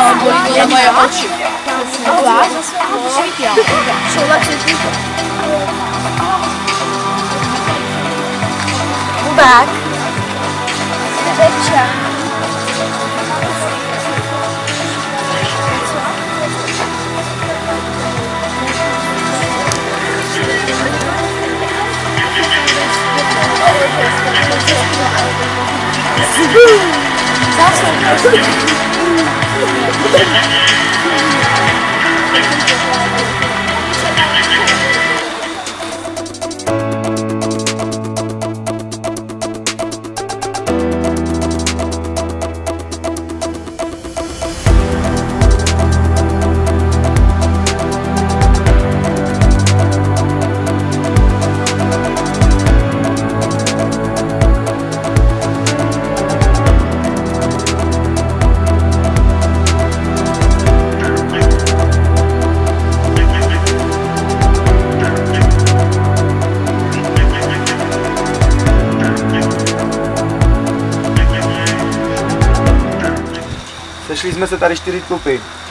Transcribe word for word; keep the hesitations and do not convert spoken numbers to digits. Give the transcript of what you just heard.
bolí mě moje oči. Vás? Jsou lepší. Back. Večer. Sešli jsme se tady čtyři tlupy.